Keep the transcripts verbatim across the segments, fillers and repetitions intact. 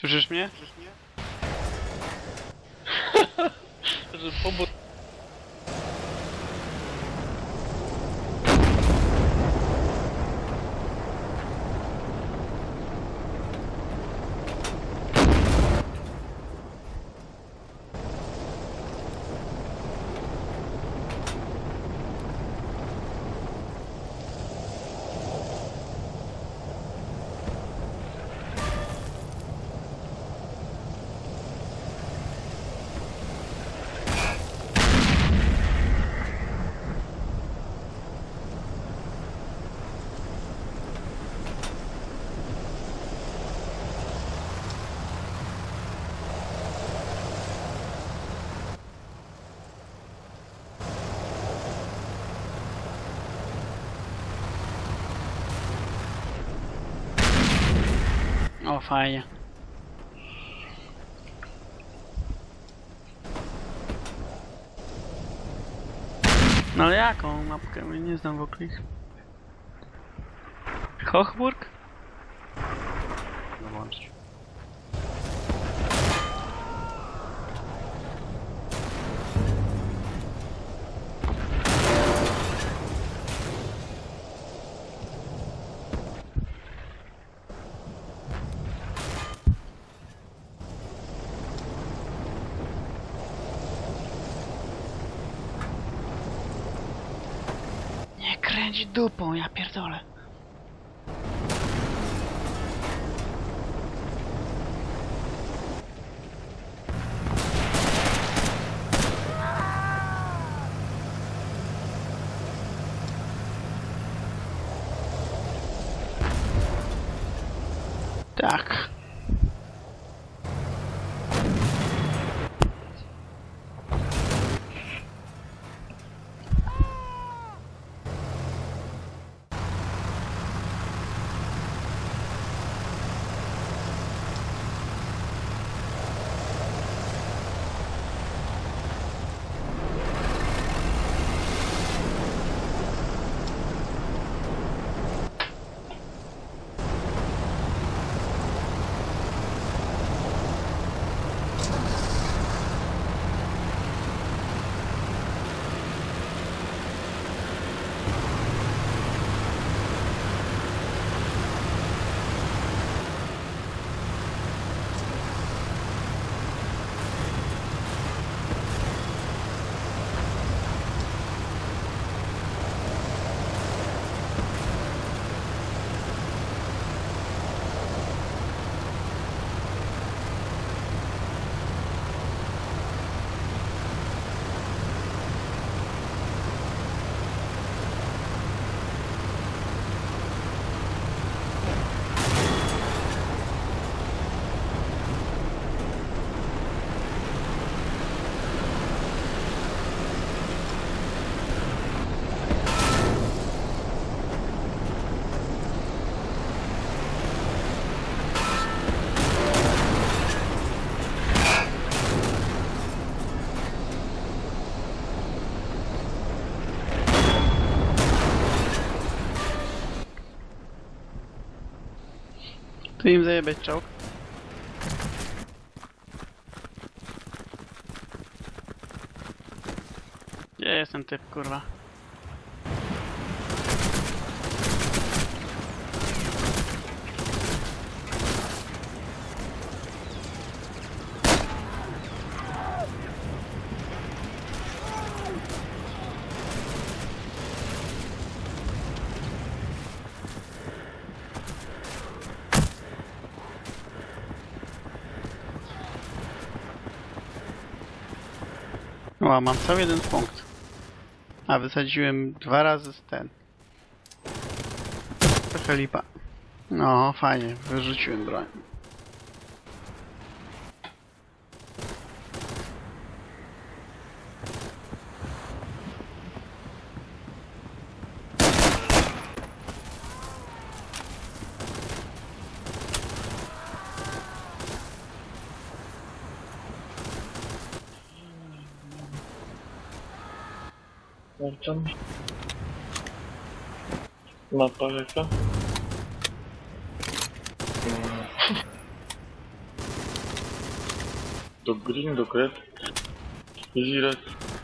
Słyszysz mnie? Że pobór... O, fajnie. No ale jaką mapkę? Nie znam w ogóle ich. Hochburg? Dołączyć. Nie kręć dupą, ja pierdolę. Tak. Tu im zajebać czołg. Gdzie jest ten typ, kurwa? O, mam cały jeden punkt. A wysadziłem dwa razy z ten. Trochę lipa. No, fajnie, wyrzuciłem broń. Włączam. Mapa jaka? Do green, do red. Easy red.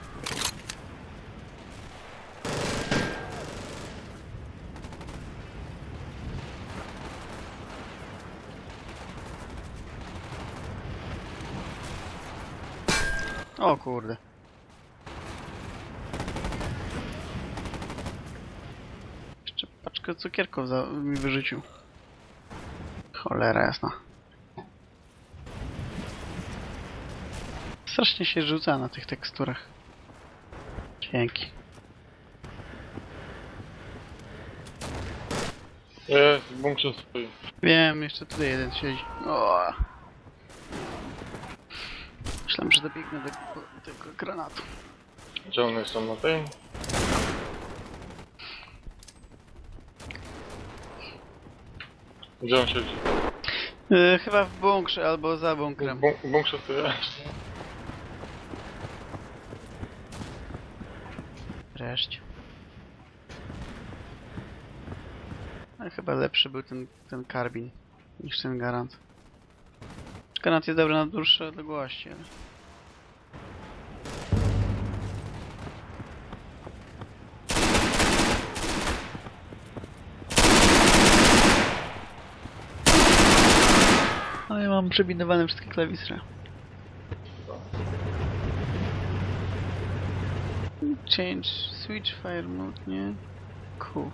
O kurde. Jeszcze paczkę cukierków za, mi wyrzucił. Cholera jasna. Strasznie się rzuca na tych teksturach. Dzięki. Jest, w bunkrze stoi. Wiem, jeszcze tutaj jeden siedzi. O. Myślałem, że dobiegnę do, do tego granatu. Gdzie one są na tej? Gdzie on siedzi? Yy, chyba w bunkrze albo za W bunkrem. bun- w bunkrze stoi. Wreszcie. Ale chyba lepszy był ten, ten karbin niż ten garant. Garant jest dobry na dłuższe odległości, ale... Ale ja mam przebindowane wszystkie klawisy. Change switch fire mode, nie? Cool.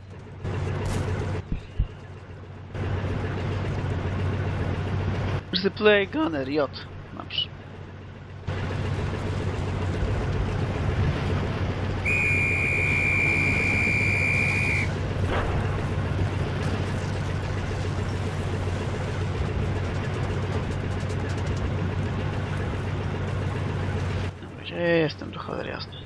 Replay gunner, J. Dobrze. Dobra, gdzie jestem, do cholery jasnej.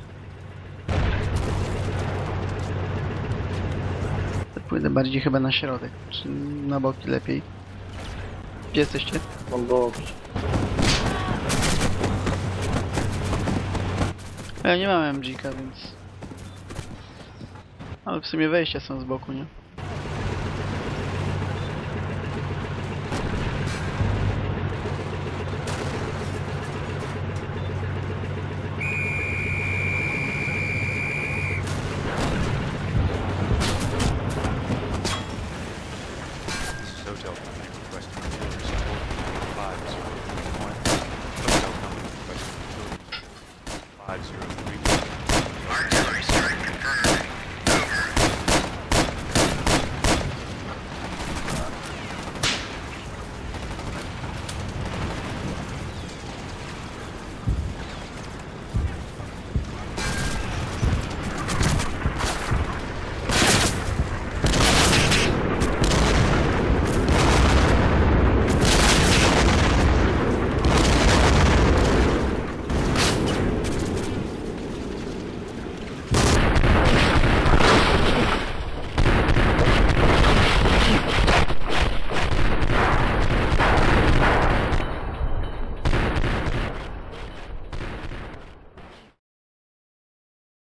Pójdę bardziej chyba na środek, czy na boki lepiej. Gdzie jesteście? Mam do... Ja nie mam M G ka, więc... Ale w sumie wejścia są z boku, nie?